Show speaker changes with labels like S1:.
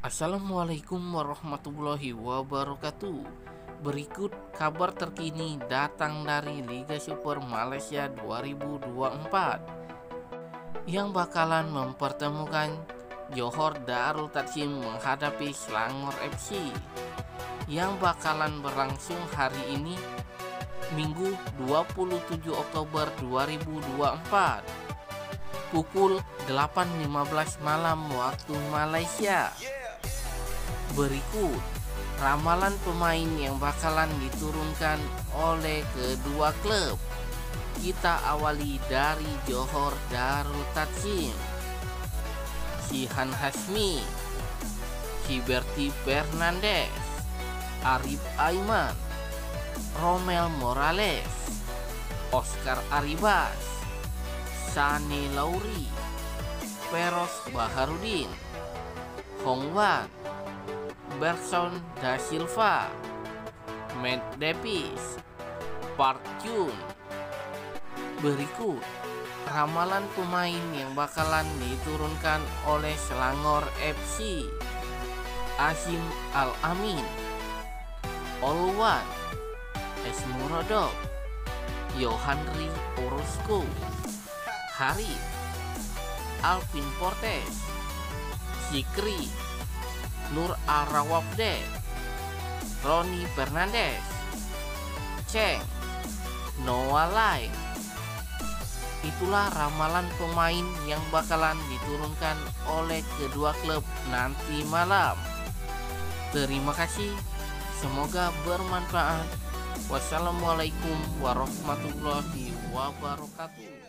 S1: Assalamualaikum warahmatullahi wabarakatuh. Berikut kabar terkini datang dari Liga Super Malaysia 2024 yang bakalan mempertemukan Johor Darul Takzim menghadapi Selangor FC yang bakalan berlangsung hari ini Minggu 27 Oktober 2024 pukul 8.15 malam waktu Malaysia. Berikut ramalan pemain yang bakalan diturunkan oleh kedua klub. Kita awali dari Johor Darul Takzim. Shihan Hasmi, Hiberty Fernandes, Arif Aiman, Romel Morales, Oscar Arribas, Sane Lauri, Feroz Baharudin, Hong Wan, Bergson Da Silva, Matt Davis, Park Jun. Berikut ramalan pemain yang bakalan diturunkan oleh Selangor FC. Azim Al-Amin, Olwan, Esmurodov, Yohanri Orozco, Harith, Alvin Portes, Zikri, Nur Arawabde, Roni Fernandes, Cheng, Noah Lai. Itulah ramalan pemain yang bakalan diturunkan oleh kedua klub nanti malam. Terima kasih, semoga bermanfaat. Wassalamualaikum warahmatullahi wabarakatuh.